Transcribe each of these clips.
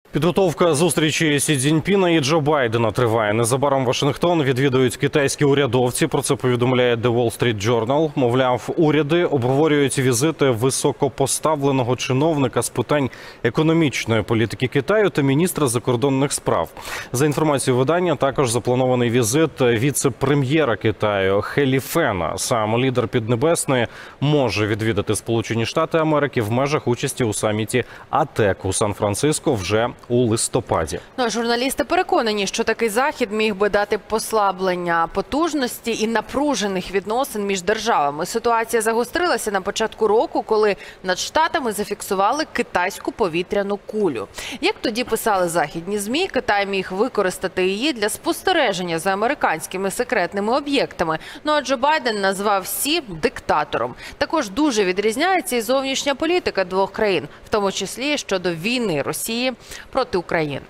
Підготовка зустрічі Сі Цзіньпіна і Джо Байдена триває. Незабаром Вашингтон відвідують китайські урядовці. Про це повідомляє The Wall Street Journal. Мовляв, уряди обговорюють візити високопоставленого чиновника з питань економічної політики Китаю та міністра закордонних справ. За інформацією видання, також запланований візит віце-прем'єра Китаю Хе Ліфена. Сам лідер Піднебесної може відвідати Сполучені Штати Америки в межах участі у саміті АТЕК у Сан-Франциско вже у листопаді. Журналісти переконані, що такий захід міг би дати послаблення потужності і напружених відносин між державами. Ситуація загострилася на початку року, коли над Штатами зафіксували китайську повітряну кулю. Як тоді писали західні ЗМІ, Китай міг використати її для спостереження за американськими секретними об'єктами. Ну а Джо Байден назвав Сі диктатором. Також дуже відрізняється і зовнішня політика двох країн, в тому числі щодо війни Росії проти України.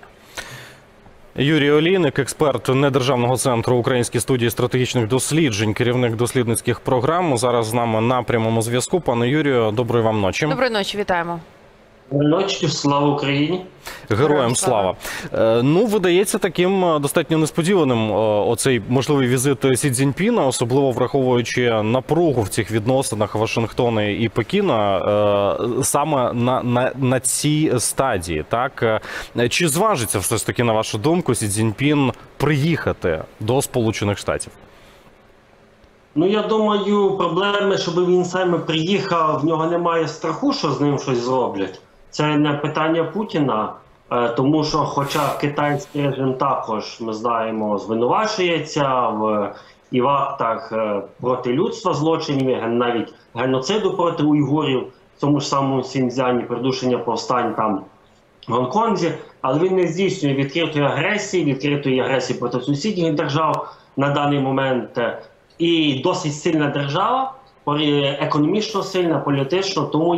Юрій Олійник, експерт недержавного центру Української студії стратегічних досліджень, керівник дослідницьких програм. Зараз з нами на прямому зв'язку. Пане Юрію, доброї вам ночі. Доброї ночі, вітаємо. Ночі, слава Україні. Героям слава. Ну, видається таким достатньо несподіваним оцей можливий візит Сі Цзіньпіна, особливо враховуючи напругу в цих відносинах Вашингтона і Пекіна саме на цій стадії. Так? Чи зважиться все ж таки, на вашу думку, Сі Цзіньпін приїхати до Сполучених Штатів? Ну, я думаю, проблеми, щоб він саме приїхав, в нього немає страху, що з ним щось зроблять. Це не питання Путіна, тому що, хоча китайський режим також, ми знаємо, звинувачується і в актах проти людства злочинів, навіть геноциду проти уйгурів, в цьому ж самому Сіньцзяні, придушення повстань там в Гонконзі, але він не здійснює відкритої агресії проти сусідніх держав на даний момент. І досить сильна держава, економічно сильна, політично, тому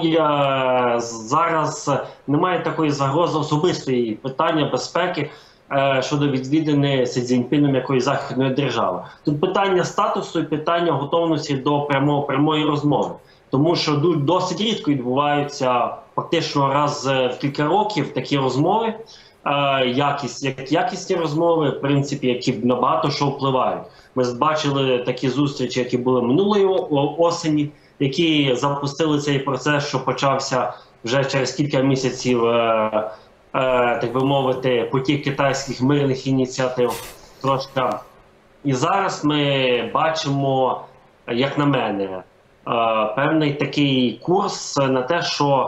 зараз немає такої загрози особистої питання безпеки щодо відвідини Сі Цзіньпіном якоїсь західної держави. Тут питання статусу і питання готовності до прямої розмови. Тому що досить рідко відбуваються фактично раз в кілька років такі розмови, якісні розмови, в принципі, які набагато що впливають. Ми бачили такі зустрічі, які були минулої осені, які запустили цей процес, що почався вже через кілька місяців, так би мовити, потік китайських мирних ініціатив. І зараз ми бачимо, як на мене, певний такий курс на те, що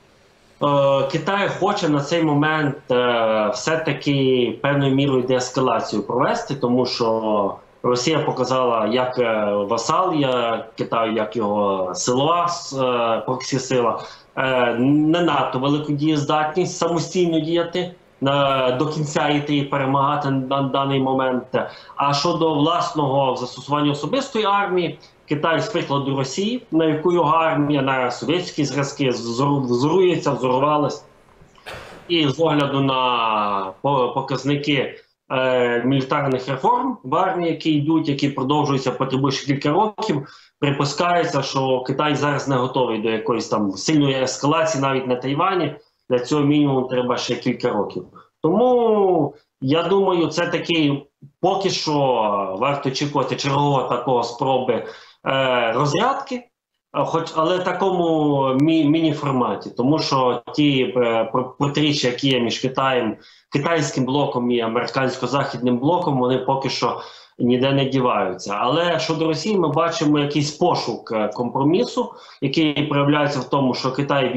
Китай хоче на цей момент все-таки певною мірою деескалацію провести, тому що Росія показала як васал Китаю, як його силова проксі-сила, не надто велику дієздатність самостійно діяти, до кінця йти і перемагати на даний момент. А щодо власного застосування особистої армії, Китай з прикладу Росії, на яку його армія на совєтські зразки взорувалась, і з огляду на показники мілітарних реформ в армії, які йдуть, які продовжуються потребує ще кілька років, припускається, що Китай зараз не готовий до якоїсь там сильної ескалації навіть на Тайвані. Для цього мінімум треба ще кілька років. Тому, я думаю, це такий, поки що варто очікувати чергового такого спроби розрядки, але в такому міні-форматі. Тому що ті протиріччя, які є між китайським блоком і американсько-західним блоком, вони поки що ніде не діваються. Але щодо Росії ми бачимо якийсь пошук компромісу, який проявляється в тому, що Китай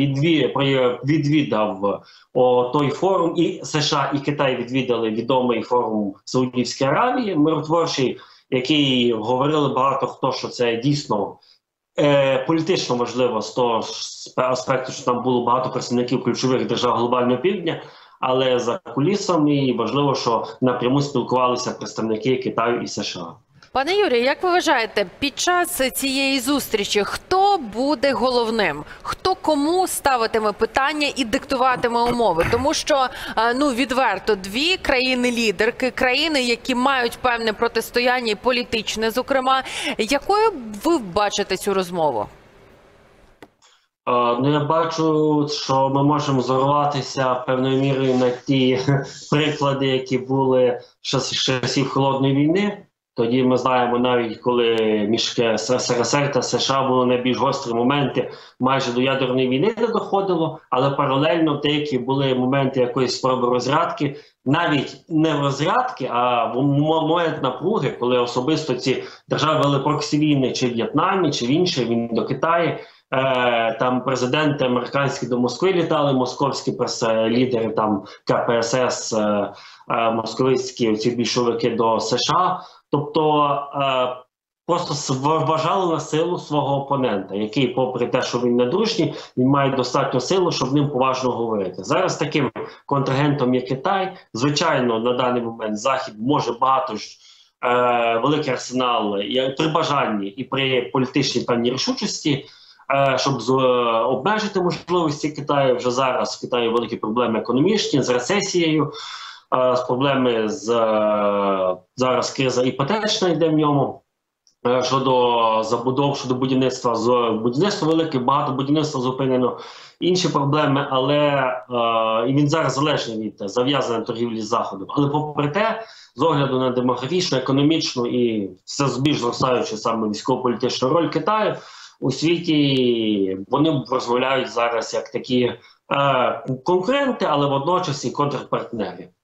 відвідав той форум, і США, і Китай відвідали відомий форум Саудівської Аравії, миротворчий, який говорили багато хто, що це дійсно політично важливо з того аспекту, що там було багато представників ключових держав глобального півдня, але за кулісами важливо, що напряму спілкувалися представники Китаю і США. Пане Юрію, як ви вважаєте, під час цієї зустрічі хто буде головним? Хто кому ставитиме питання і диктуватиме умови? Тому що, відверто, дві країни-лідерки, країни, які мають певне протистояння і політичне, зокрема. Якою ви бачите цю розмову? Ну, я бачу, що ми можемо зорватися певною мірою на ті приклади, які були ще з часів Холодної війни. Тоді ми знаємо, навіть коли між СРСР та США були найбільш гострі моменти, майже до ядерної війни не доходило, але паралельно деякі були моменти якоїсь спроби розрядки, навіть не розрядки, а в момент напруги, коли особисто ці держави вели проксі-війни чи в В'єтнамі, чи в інших, він до Китаю. Там президенти американські до Москви літали, московські лідери там КПСС, московицькі ці більшовики до США. Тобто просто вважали на силу свого опонента, який, попри те, що він недружній, він має достатньо сили, щоб ним поважно говорити. Зараз таким контрагентом є Китай. Звичайно, на даний момент Захід може багато великий арсенал при бажанні і при політичній певній рішучості, щоб обмежити можливості Китаю. Вже зараз в Китаї великі проблеми економічні, з рецесією, з проблеми зараз криза іпотечна йде в ньому, щодо забудов, щодо будівництва. Будівництво велике, багато будівництва зупинено, інші проблеми, але і він зараз залежний від зав'язаної торгівлі з Заходом. Але попри те, з огляду на демографічну, економічну і все більш зростаючу саме військово-політичну роль Китаю у світі, вони розмовляють зараз як такі конкуренти, але водночас і контрпартнери.